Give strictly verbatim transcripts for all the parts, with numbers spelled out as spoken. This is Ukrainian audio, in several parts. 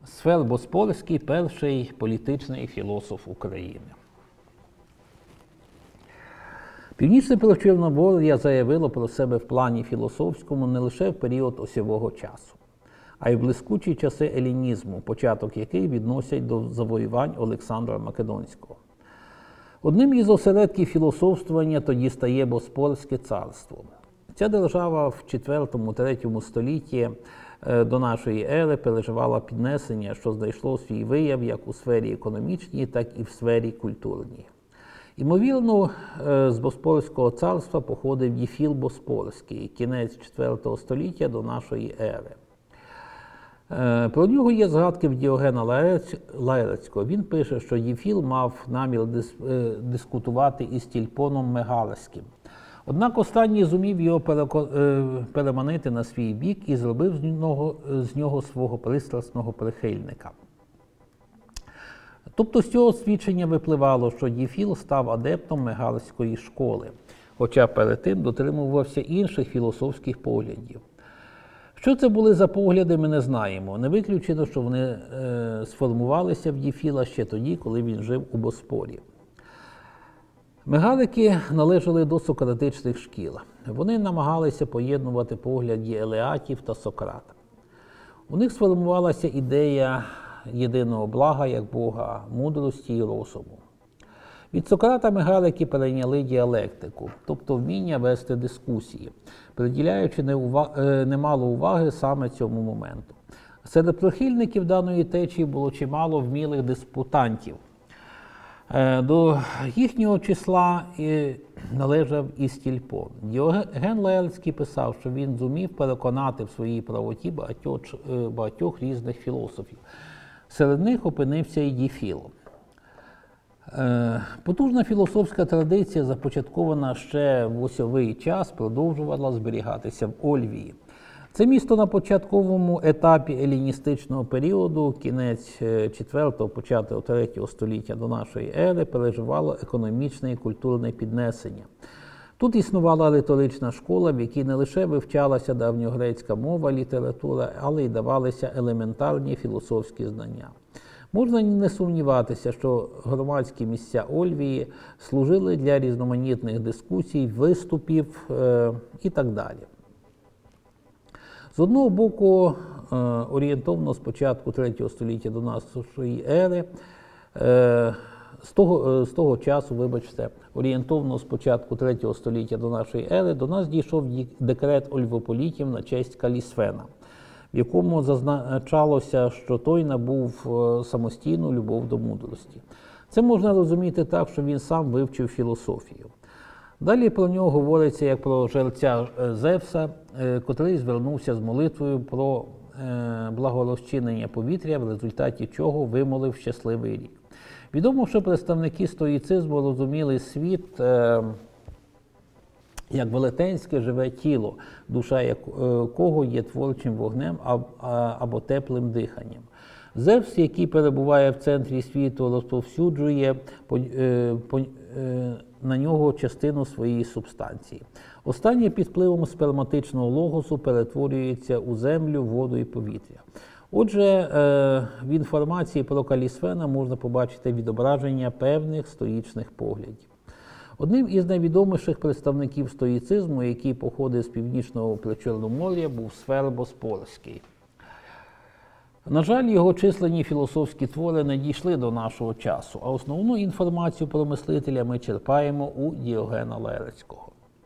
Сфер Боспорський – перший політичний філософ України. Північне Причорномор'я заявило про себе в плані філософському не лише в період осьового часу, а й в блискучі часи елінізму, початок яких відносять до завоювань Олександра Македонського. Одним із осередків філософствування тоді стає Боспорське царство. Ця держава в четвертому-третьому столітті до нашої ери переживала піднесення, що знайшло свій вияв як у сфері економічній, так і в сфері культурній. Ймовірно, з Боспорського царства походив Єфіл Боспорський, кінець четвертого століття до нашої ери. Про нього є згадки в Діогена Лаерцького. Він пише, що Єфіл мав намір дис дискутувати із Тільпоном Мегалеським. Однак останній зумів його переманити на свій бік і зробив з нього, з нього свого пристрасного прихильника. Тобто з цього свідчення випливало, що Єфіл став адептом Мегалеської школи, хоча перед тим дотримувався інших філософських поглядів. Що це були за погляди, ми не знаємо. Не виключено, що вони е, сформувалися в Єфіла ще тоді, коли він жив у Боспорі. Мегалики належали до сократичних шкіл. Вони намагалися поєднувати погляді Елеатів та Сократа. У них сформувалася ідея єдиного блага, як Бога, мудрості і розуму. Від Сократа мегалики перейняли діалектику, тобто вміння вести дискусії, приділяючи немало уваги саме цьому моменту. Серед прихильників даної течії було чимало вмілих диспутантів. До їхнього числа належав і Стільпон. Діоген Лаерцький писав, що він зумів переконати в своїй правоті багатьох, багатьох різних філософів. Серед них опинився і Єфіл. Потужна філософська традиція, започаткована ще в осьовий час, продовжувала зберігатися в Ольвії. Це місто на початковому етапі еліністичного періоду, кінець четвертого, початок третього століття до нашої ери, переживало економічне і культурне піднесення. Тут існувала риторична школа, в якій не лише вивчалася давньогрецька мова, література, але й давалися елементарні філософські знання. Можна не сумніватися, що громадські місця Ольвії служили для різноманітних дискусій, виступів е, і так далі. З одного боку, е, орієнтовно з початку третього століття до нашої ери, е, з, того, е, з того часу, вибачте, орієнтовно з початку третього століття до нашої ери, до нас дійшов декрет ольвополітів на честь Калісфена, в якому зазначалося, що той набув самостійну любов до мудрості. Це можна розуміти так, що він сам вивчив філософію. Далі про нього говориться як про жерця Зевса, котрий звернувся з молитвою про благорозчинення повітря, в результаті чого вимолив щасливий рік. Відомо, що представники стоїцизму розуміли світ як велетенське живе тіло, душа якого є творчим вогнем або теплим диханням. Зевс, який перебуває в центрі світу, розповсюджує на нього частину своєї субстанції. Останнє під впливом сперматичного логосу перетворюється у землю, воду і повітря. Отже, в інформації про Калісфена можна побачити відображення певних стоїчних поглядів. Одним із найвідоміших представників стоїцизму, який походив з північного Причорномор'я, був Сфер Боспорський. На жаль, його численні філософські твори не дійшли до нашого часу, а основну інформацію про мислителя ми черпаємо у Діогена Лаерцького.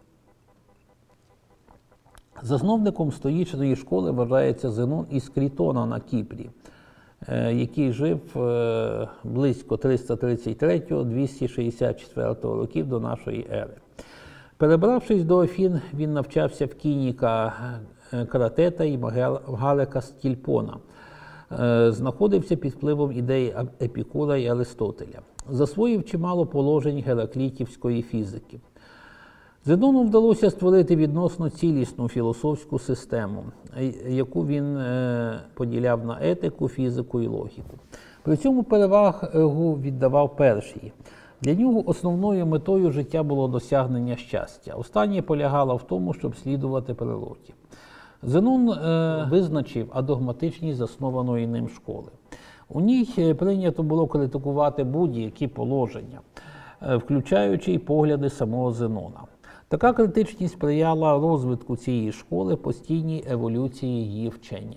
Засновником стоїчної школи вважається Зенон із Крітона на Кіпрі, який жив близько триста тридцять третього - двісті шістдесят четвертого років до нашої ери. Перебравшись до Афін, він навчався в Кініка Кратета і Галика Стільпона. Знаходився під впливом ідей Епікура і Аристотеля. Засвоїв чимало положень гераклітівської фізики. Зенону вдалося створити відносно цілісну філософську систему, яку він поділяв на етику, фізику і логіку. При цьому перевагу віддавав першій. Для нього основною метою життя було досягнення щастя. Останнє полягало в тому, щоб слідувати природі. Зенон е, визначив адогматичність заснованої ним школи. У ній прийнято було критикувати будь-які положення, включаючи й погляди самого Зенона. Така критичність сприяла розвитку цієї школи, постійній еволюції її вчення.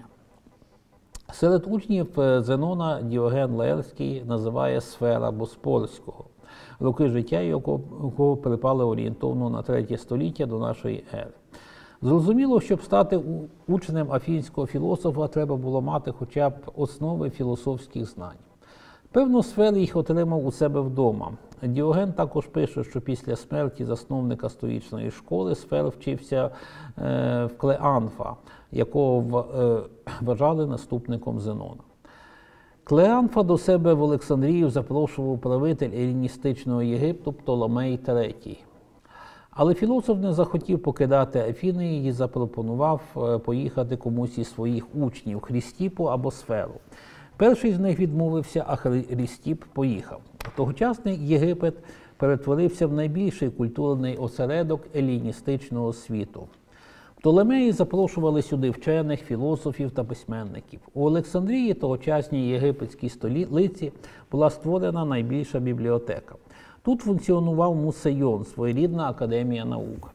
Серед учнів Зенона Діоген Лаерський називає сфера Боспорського, роки життя якого припали орієнтовно на третє століття до нашої ери. Зрозуміло, щоб стати учнем афінського філософа, треба було мати хоча б основи філософських знань. Певну сферу їх отримав у себе вдома. Діоген також пише, що після смерті засновника стоїчної школи Сфер вчився е, в Клеанфа, якого в, е, вважали наступником Зенона. Клеанфа до себе в Олександрію запрошував правитель еліністичного Єгипту Птоломей третій. Але філософ не захотів покидати Афіни і запропонував поїхати комусь із своїх учнів – Хрістіпу або Сферу. Перший з них відмовився, а Хрістіп поїхав. Тогочасний Єгипет перетворився в найбільший культурний осередок еліністичного світу. Птолемеї запрошували сюди вчених, філософів та письменників. У Олександрії, тогочасній єгипетській столиці, була створена найбільша бібліотека. Тут функціонував Мусейон, своєрідна академія наук,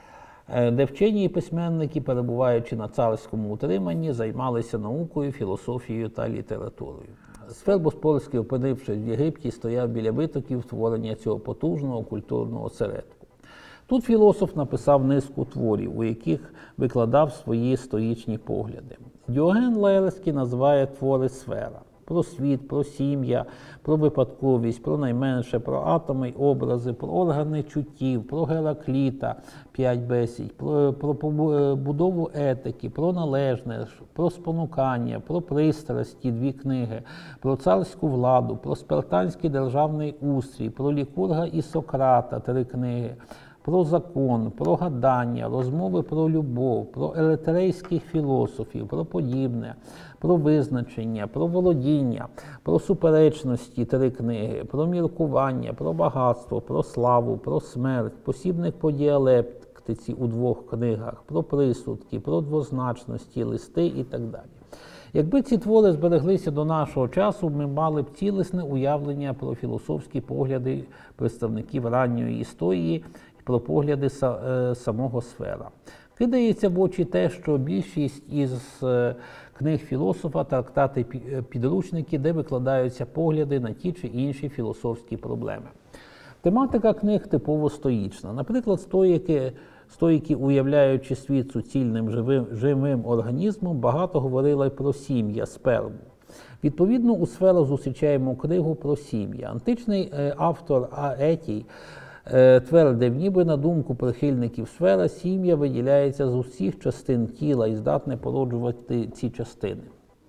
де вчені і письменники, перебуваючи на царському утриманні, займалися наукою, філософією та літературою. Сфер Боспорський, опинившись в Єгипті, стояв біля витоків створення цього потужного культурного осередку. Тут філософ написав низку творів, у яких викладав свої стоїчні погляди. Діоген Лаерський називає твори «Сфера». Про світ, про сім'я, про випадковість, про найменше, про атоми й образи, про органи чуттів, про Геракліта, п'ять бесід, про, про побудову етики, про належне, про спонукання, про пристрасті, дві книги, про царську владу, про спартанський державний устрій, про Лікурга і Сократа, три книги, про закон, про гадання, розмови про любов, про елетерейських філософів, про подібне, про визначення, про володіння, про суперечності, три книги, про міркування, про багатство, про славу, про смерть, посібник по діалектиці у двох книгах, про присудки, про двозначності, листи і так далі. Якби ці твори збереглися до нашого часу, ми мали б цілісне уявлення про філософські погляди представників ранньої історії, про погляди самого Сфера. Кидається в очі те, що більшість із книг філософа – трактати підручники, де викладаються погляди на ті чи інші філософські проблеми. Тематика книг типово стоїчна. Наприклад, стоїки, стоїки уявляючи світ суцільним живим, живим організмом, багато говорили про сім'я, сперму. Відповідно, у Сфера зустрічаємо книгу про сім'я. Античний автор Аетій твердив, ніби на думку прихильників Сфера, сім'я виділяється з усіх частин тіла і здатне породжувати ці частини.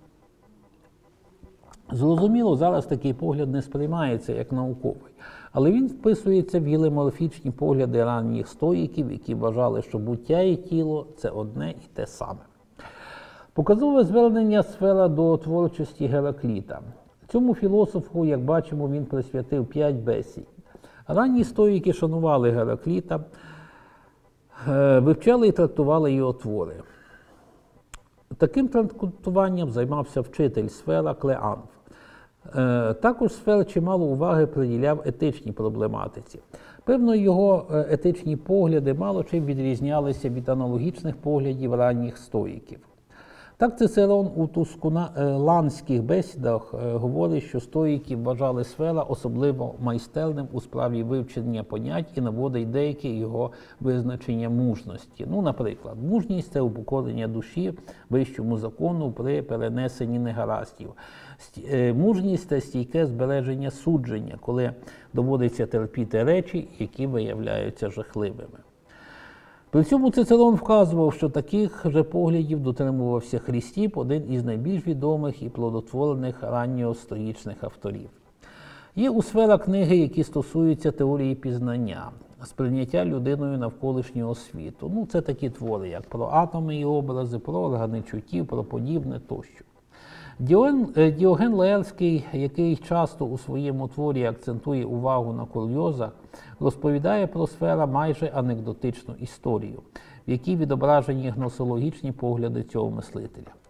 Зрозуміло, зараз такий погляд не сприймається як науковий, але він вписується в гілеморфічні погляди ранніх стоїків, які вважали, що буття і тіло – це одне і те саме. Показове звернення Сфера до творчості Геракліта. Цьому філософу, як бачимо, він присвятив п'ять бесід. Ранні стоїки шанували Геракліта, вивчали і трактували його твори. Таким трактуванням займався вчитель Сфера Клеанф. Також Сфер чимало уваги приділяв етичній проблематиці. Певно, його етичні погляди мало чим відрізнялися від аналогічних поглядів ранніх стоїків. Так Цицерон у тускуланських бесідах говорить, що стоїки вважали Сфера особливо майстерним у справі вивчення понять і наводить деякі його визначення мужності. Ну, наприклад, мужність – це упокорення душі вищому закону при перенесенні негараздів. Мужність – це стійке збереження судження, коли доводиться терпіти речі, які виявляються жахливими. При цьому Цицерон вказував, що таких же поглядів дотримувався Хрістіп, один із найбільш відомих і плодотворних ранньостоїчних авторів. Є у Сфера книги, які стосуються теорії пізнання, сприйняття людиною навколишнього світу. Ну, це такі твори, як про атоми і образи, про органи чуттів, про подібне тощо. Діоген Лаерський, який часто у своєму творі акцентує увагу на курйозах, розповідає про Сфера майже анекдотичну історію, в якій відображені гносеологічні погляди цього мислителя.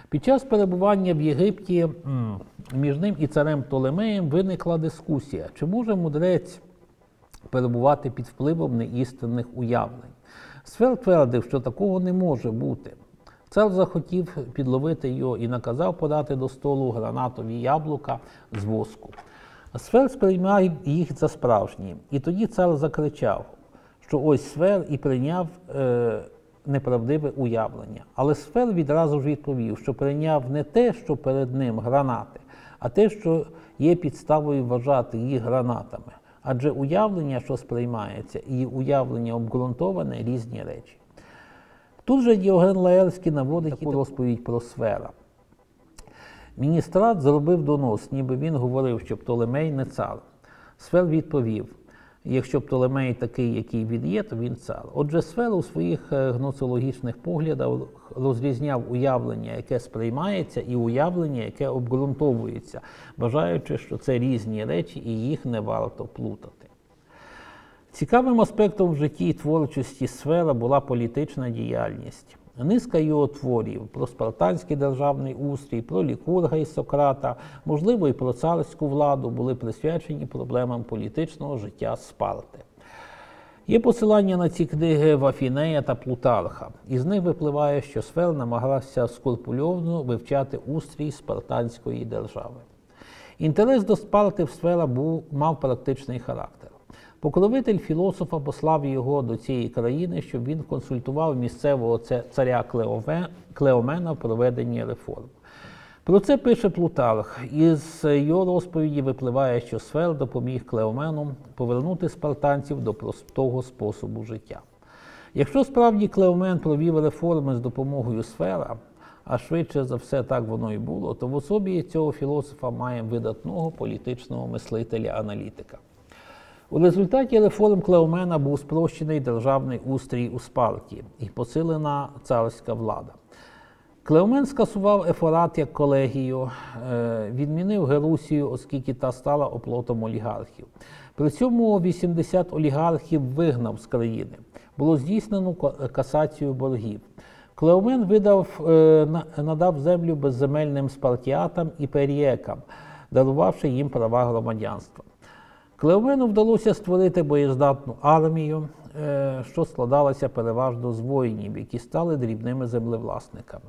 Під час перебування в Єгипті м, між ним і царем Птолемеєм виникла дискусія, чи може мудрець перебувати під впливом неістинних уявлень. Сфер твердив, що такого не може бути. Цар захотів підловити його і наказав подати до столу гранатові яблука з воску. Сфер сприймав їх за справжні. І тоді цар закричав, що ось Сфер і прийняв е, неправдиве уявлення. Але Сфер відразу ж відповів, що прийняв не те, що перед ним гранати, а те, що є підставою вважати їх гранатами. Адже уявлення, що сприймається, і уявлення обґрунтоване – різні речі. Тут же Діоген Лаерський наводить таку розповідь про Сфера. Міністрат зробив донос, ніби він говорив, що Птолемей не цар. Сфер відповів, якщо Птолемей такий, який він є, то він цар. Отже, Сфер у своїх гноцологічних поглядах розрізняв уявлення, яке сприймається, і уявлення, яке обґрунтовується, вважаючи, що це різні речі і їх не варто плутати. Цікавим аспектом в житті і творчості Сфера була політична діяльність. Низка його творів про спартанський державний устрій, про Лікурга і Сократа, можливо, і про царську владу були присвячені проблемам політичного життя Спарти. Є посилання на ці книги в Афінея та Плутарха. Із них випливає, що Сфер намагався скрупульозно вивчати устрій спартанської держави. Інтерес до Спарти в Сфера був, мав практичний характер. Покровитель філософа послав його до цієї країни, щоб він консультував місцевого царя Клеомена в проведенні реформ. Про це пише Плутарх. Із його розповіді випливає, що Сфер допоміг Клеомену повернути спартанців до простого способу життя. Якщо справді Клеомен провів реформи з допомогою Сфера, а швидше за все так воно і було, то в особі цього філософа має видатного політичного мислителя-аналітика. У результаті реформ Клеомена був спрощений державний устрій у Спарті і посилена царська влада. Клеомен скасував ефорат як колегію, відмінив Герусію, оскільки та стала оплотом олігархів. При цьому вісімдесят олігархів вигнав з країни. Було здійснено касацію боргів. Клеомен видав, надав землю безземельним спартіатам і періекам, дарувавши їм права громадянства. Клеомену вдалося створити боєздатну армію, що складалася переважно з воїнів, які стали дрібними землевласниками.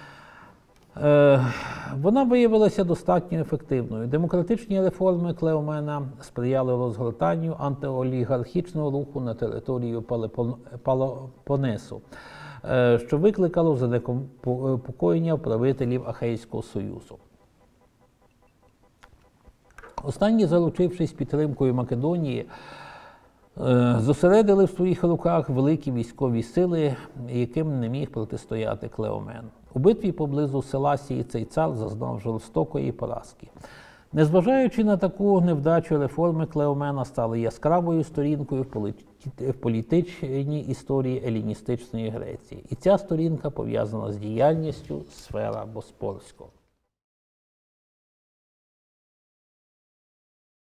Вона виявилася достатньо ефективною. Демократичні реформи Клеомена сприяли розгортанню антиолігархічного руху на територію Пелопонесу, що викликало занепокоєння правителів Ахейського союзу. Останні, заручившись підтримкою Македонії, зосередили в своїх руках великі військові сили, яким не міг протистояти Клеомен. У битві поблизу Селасії цей цар зазнав жорстокої поразки. Незважаючи на таку невдачу, реформи Клеомена стали яскравою сторінкою в політичній історії еліністичної Греції. І ця сторінка пов'язана з діяльністю Сфера Боспорського.